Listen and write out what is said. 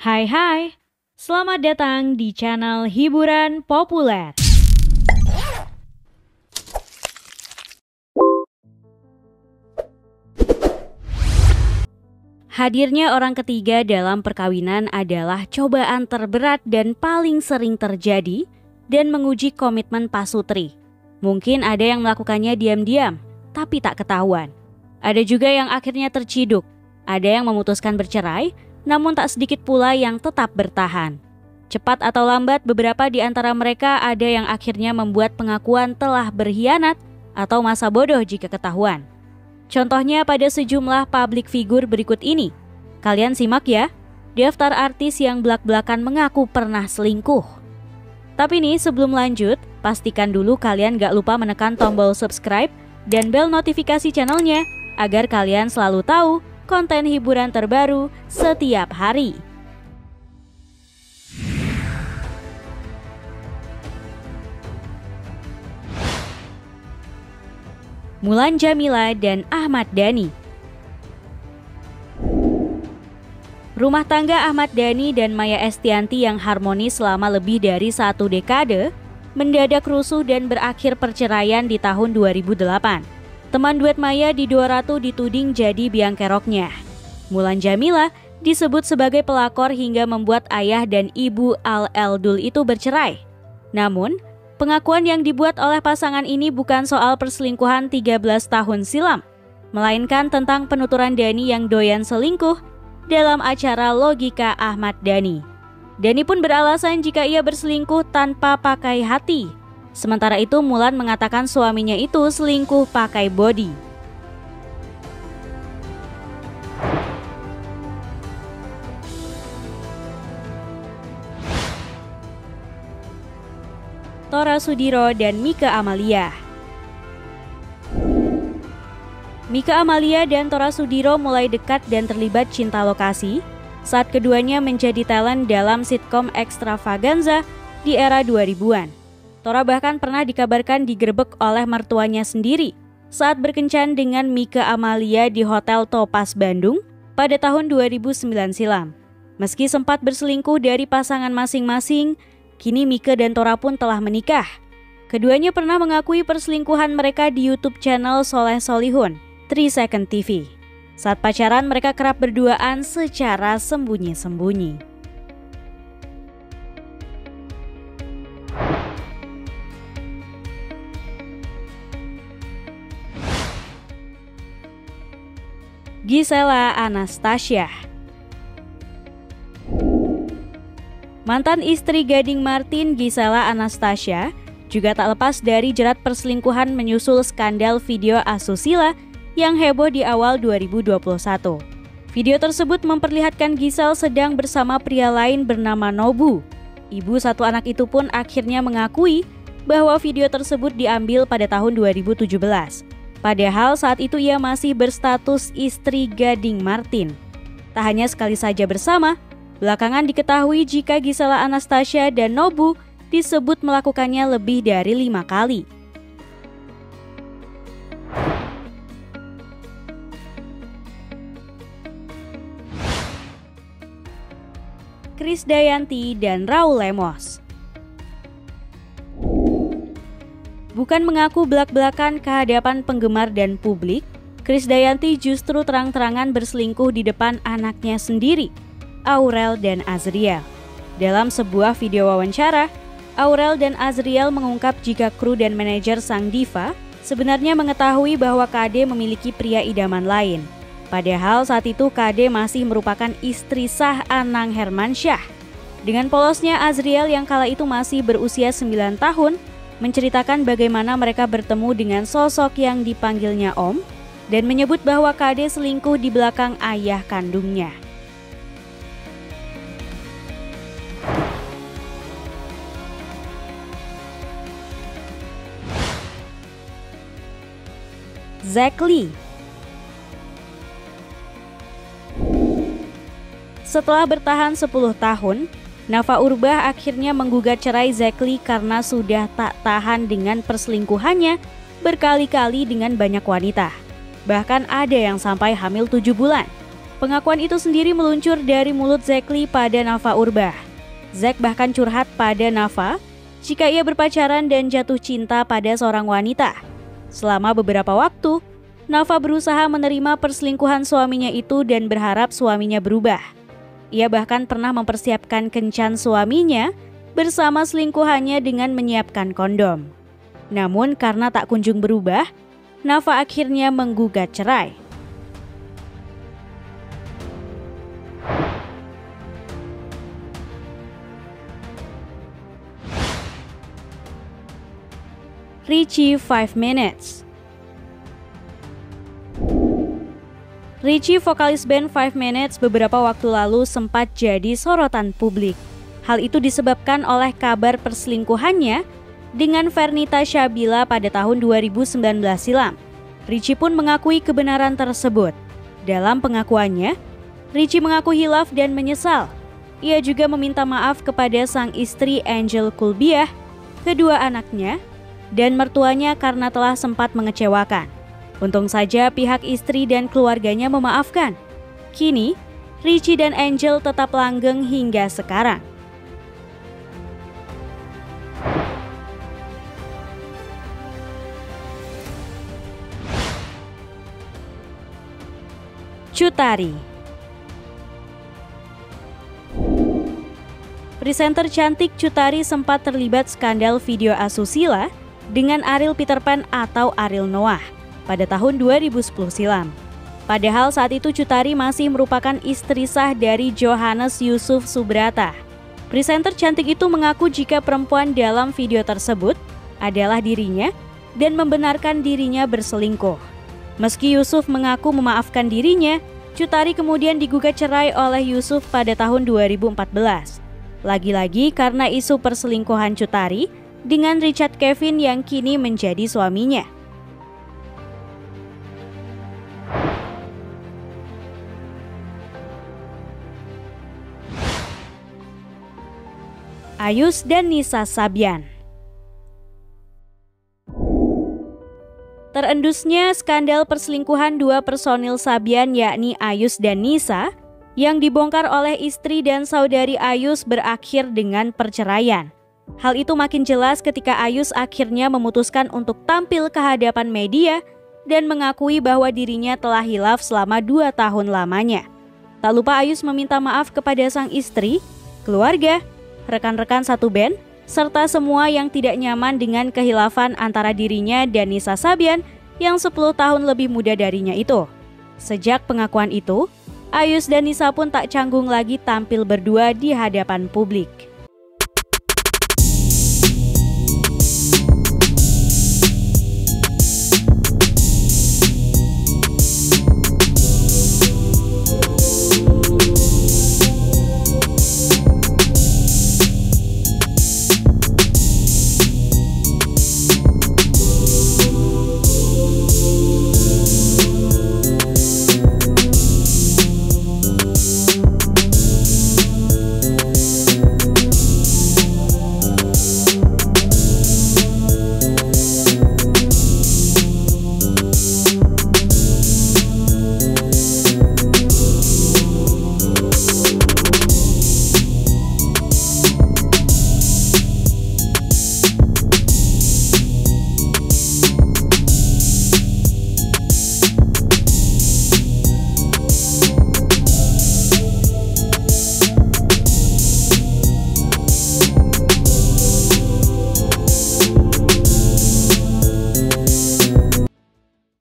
Hai hai, selamat datang di channel Hiburan Populer. Hadirnya orang ketiga dalam perkawinan adalah cobaan terberat dan paling sering terjadi dan menguji komitmen pasutri. Mungkin ada yang melakukannya diam-diam, tapi tak ketahuan. Ada juga yang akhirnya terciduk, ada yang memutuskan bercerai, namun tak sedikit pula yang tetap bertahan. Cepat atau lambat, beberapa di antara mereka ada yang akhirnya membuat pengakuan telah berkhianat atau masa bodoh jika ketahuan. Contohnya pada sejumlah public figure berikut ini. Kalian simak ya, daftar artis yang belak-belakan mengaku pernah selingkuh. Tapi nih sebelum lanjut, pastikan dulu kalian gak lupa menekan tombol subscribe dan bel notifikasi channelnya agar kalian selalu tahu konten hiburan terbaru setiap hari. Mulan Jameela dan Ahmad Dhani. Rumah tangga Ahmad Dhani dan Maya Estianty yang harmonis selama lebih dari 1 dekade mendadak rusuh dan berakhir perceraian di tahun 2008. Teman duet Maya di 200 dituding jadi biang keroknya. Mulan Jameela disebut sebagai pelakor hingga membuat ayah dan ibu Al-Eldul itu bercerai. Namun, pengakuan yang dibuat oleh pasangan ini bukan soal perselingkuhan 13 tahun silam, melainkan tentang penuturan Dhani yang doyan selingkuh dalam acara Logika Ahmad Dhani. Dhani pun beralasan jika ia berselingkuh tanpa pakai hati. Sementara itu Mulan mengatakan suaminya itu selingkuh pakai body. Tora Sudiro dan Mika Amalia. Mika Amalia dan Tora Sudiro mulai dekat dan terlibat cinta lokasi saat keduanya menjadi talent dalam sitkom Extravaganza di era 2000-an. Tora bahkan pernah dikabarkan digerebek oleh mertuanya sendiri saat berkencan dengan Mika Amalia di Hotel Topaz Bandung pada tahun 2009 silam. Meski sempat berselingkuh dari pasangan masing-masing, kini Mika dan Tora pun telah menikah. Keduanya pernah mengakui perselingkuhan mereka di YouTube channel Soleh Solihun, 3 Second TV. Saat pacaran mereka kerap berduaan secara sembunyi-sembunyi. Gisela Anastasia. Mantan istri Gading Martin, Gisela Anastasia, juga tak lepas dari jerat perselingkuhan menyusul skandal video asusila yang heboh di awal 2021. Video tersebut memperlihatkan Gisel sedang bersama pria lain bernama Nobu. Ibu satu anak itu pun akhirnya mengakui bahwa video tersebut diambil pada tahun 2017. Padahal saat itu ia masih berstatus istri Gading Martin. Tak hanya sekali saja bersama, belakangan diketahui jika Gisela Anastasia dan Nobu disebut melakukannya lebih dari 5 kali. Krisdayanti dan Raul Lemos. Bukan mengaku belak-belakan ke hadapan penggemar dan publik, Krisdayanti justru terang-terangan berselingkuh di depan anaknya sendiri, Aurel dan Azriel. Dalam sebuah video wawancara, Aurel dan Azriel mengungkap jika kru dan manajer sang diva sebenarnya mengetahui bahwa KD memiliki pria idaman lain. Padahal saat itu KD masih merupakan istri sah Anang Hermansyah. Dengan polosnya Azriel yang kala itu masih berusia 9 tahun, menceritakan bagaimana mereka bertemu dengan sosok yang dipanggilnya Om dan menyebut bahwa KD selingkuh di belakang ayah kandungnya. Zack Lee. Setelah bertahan 10 tahun, Nafa Urbach akhirnya menggugat cerai Zack Lee karena sudah tak tahan dengan perselingkuhannya berkali-kali dengan banyak wanita. Bahkan ada yang sampai hamil 7 bulan. Pengakuan itu sendiri meluncur dari mulut Zakely pada Nafa Urbach. Zack bahkan curhat pada Nafa jika ia berpacaran dan jatuh cinta pada seorang wanita. Selama beberapa waktu, Nafa berusaha menerima perselingkuhan suaminya itu dan berharap suaminya berubah. Ia bahkan pernah mempersiapkan kencan suaminya bersama selingkuhannya dengan menyiapkan kondom. Namun karena tak kunjung berubah, Nafa akhirnya menggugat cerai. Richie 5 Minutes. Richie, vokalis band 5 Minutes, beberapa waktu lalu sempat jadi sorotan publik. Hal itu disebabkan oleh kabar perselingkuhannya dengan Fernita Shabila pada tahun 2019 silam. Richie pun mengakui kebenaran tersebut. Dalam pengakuannya, Richie mengaku hilaf dan menyesal. Ia juga meminta maaf kepada sang istri Angel Kulbiah, kedua anaknya, dan mertuanya karena telah sempat mengecewakan. Untung saja pihak istri dan keluarganya memaafkan. Kini, Richie dan Angel tetap langgeng hingga sekarang. Cut Tari. Presenter cantik Cut Tari sempat terlibat skandal video asusila dengan Ariel Peter Pan atau Ariel Noah pada tahun 2010 silam. Padahal saat itu Cut Tari masih merupakan istri sah dari Johannes Yusuf Subrata. Presenter cantik itu mengaku jika perempuan dalam video tersebut adalah dirinya dan membenarkan dirinya berselingkuh. Meski Yusuf mengaku memaafkan dirinya, Cut Tari kemudian digugat cerai oleh Yusuf pada tahun 2014. Lagi-lagi karena isu perselingkuhan Cut Tari dengan Richard Kevin yang kini menjadi suaminya. Ayus dan Nisa Sabian. Terendusnya skandal perselingkuhan dua personil Sabian yakni Ayus dan Nisa yang dibongkar oleh istri dan saudari Ayus berakhir dengan perceraian. Hal itu makin jelas ketika Ayus akhirnya memutuskan untuk tampil ke hadapan media dan mengakui bahwa dirinya telah hilaf selama 2 tahun lamanya. Tak lupa Ayus meminta maaf kepada sang istri, keluarga, rekan-rekan satu band, serta semua yang tidak nyaman dengan kehilafan antara dirinya dan Nisa Sabian yang 10 tahun lebih muda darinya itu. Sejak pengakuan itu, Ayus dan Nisa pun tak canggung lagi tampil berdua di hadapan publik.